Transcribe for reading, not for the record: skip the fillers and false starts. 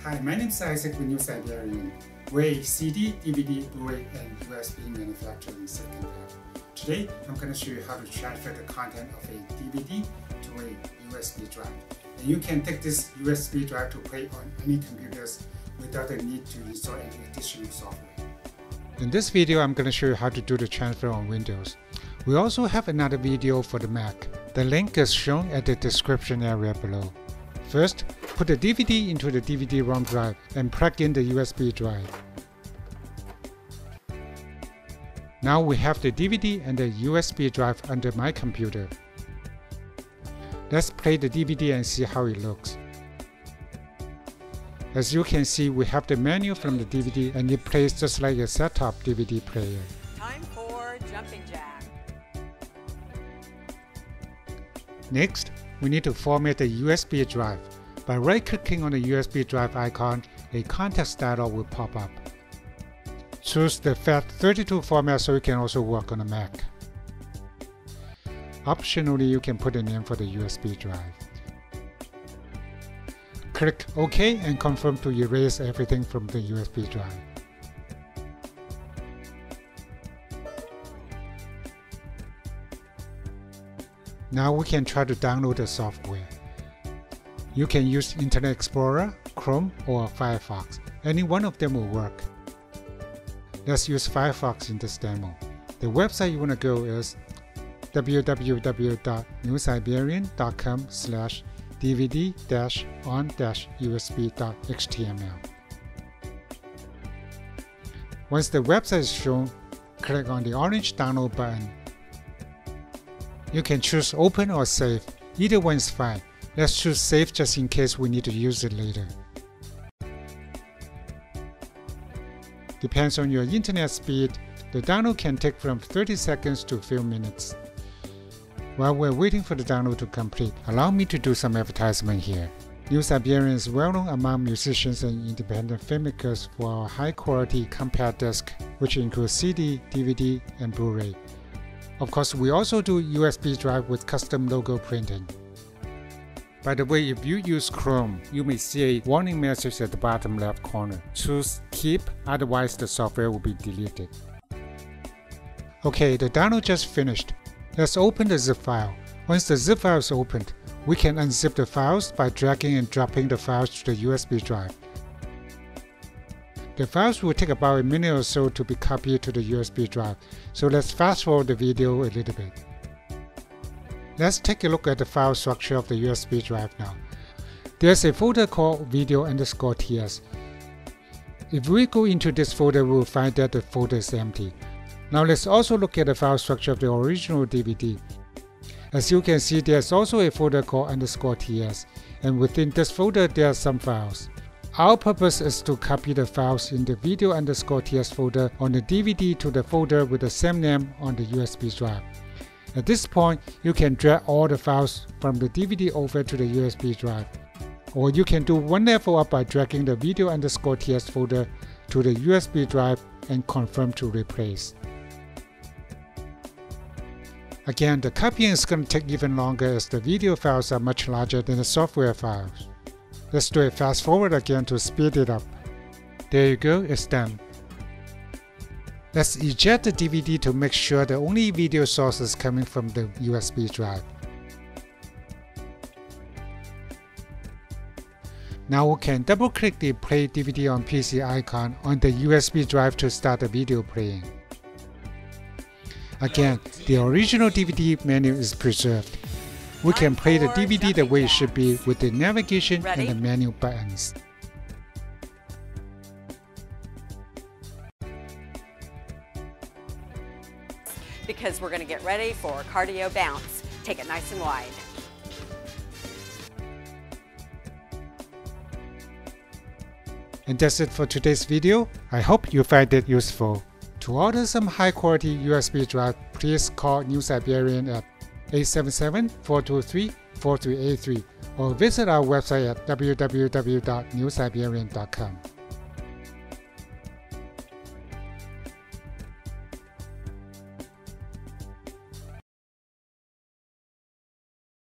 Hi, my name is Isaac with New Siberian. We're a CD, DVD, Blu-ray, and USB manufacturer in Silicon Valley. Today, I'm going to show you how to transfer the content of a DVD to a USB drive. And you can take this USB drive to play on any computers without the need to install any additional software. In this video, I'm going to show you how to do the transfer on Windows. We also have another video for the Mac. The link is shown at the description area below. First, put the DVD into the DVD-ROM drive and plug in the USB drive. Now we have the DVD and the USB drive under my computer. Let's play the DVD and see how it looks. As you can see, we have the menu from the DVD and it plays just like a set-top DVD player. Time for jumping jack. Next, we need to format the USB drive. By right-clicking on the USB drive icon, a context dialog will pop up. Choose the FAT32 format so you can also work on a Mac. Optionally, you can put a name for the USB drive. Click OK and confirm to erase everything from the USB drive. Now we can try to download the software. You can use Internet Explorer, Chrome, or Firefox. Any one of them will work. Let's use Firefox in this demo. The website you want to go is www.newsiberian.com/dvd-on-usb.html. Once the website is shown, click on the orange download button. You can choose Open or Save. Either one is fine. Let's choose Save just in case we need to use it later. Depends on your internet speed, the download can take from 30 seconds to a few minutes. While we're waiting for the download to complete, allow me to do some advertisement here. New Siberian is well known among musicians and independent filmmakers for our high-quality compact disc, which includes CD, DVD, and Blu-ray. Of course, we also do USB drive with custom logo printing. By the way, if you use Chrome, you may see a warning message at the bottom left corner. Choose Keep, otherwise the software will be deleted. Okay, the download just finished. Let's open the zip file. Once the zip file is opened, we can unzip the files by dragging and dropping the files to the USB drive. The files will take about a minute or so to be copied to the USB drive, so let's fast forward the video a little bit. Let's take a look at the file structure of the USB drive now. There's a folder called video_ts. If we go into this folder, we will find that the folder is empty. Now let's also look at the file structure of the original DVD. As you can see, there's also a folder called _ts, and within this folder there are some files. Our purpose is to copy the files in the video_ts folder on the DVD to the folder with the same name on the USB drive. At this point, you can drag all the files from the DVD over to the USB drive. Or you can do one level up by dragging the video_ts folder to the USB drive and confirm to replace. Again, the copying is going to take even longer as the video files are much larger than the software files. Let's do a fast forward again to speed it up. There you go, it's done. Let's eject the DVD to make sure the only video source is coming from the USB drive. Now we can double-click the Play DVD on PC icon on the USB drive to start the video playing. Again, the original DVD menu is preserved. We can play the DVD the way it should be with the navigation and the menu buttons. Because we're going to get ready for cardio bounce. Take it nice and wide. And that's it for today's video. I hope you find it useful. To order some high-quality USB drive, please call New Siberian at 877-423-4383 or visit our website at www.newsiberian.com.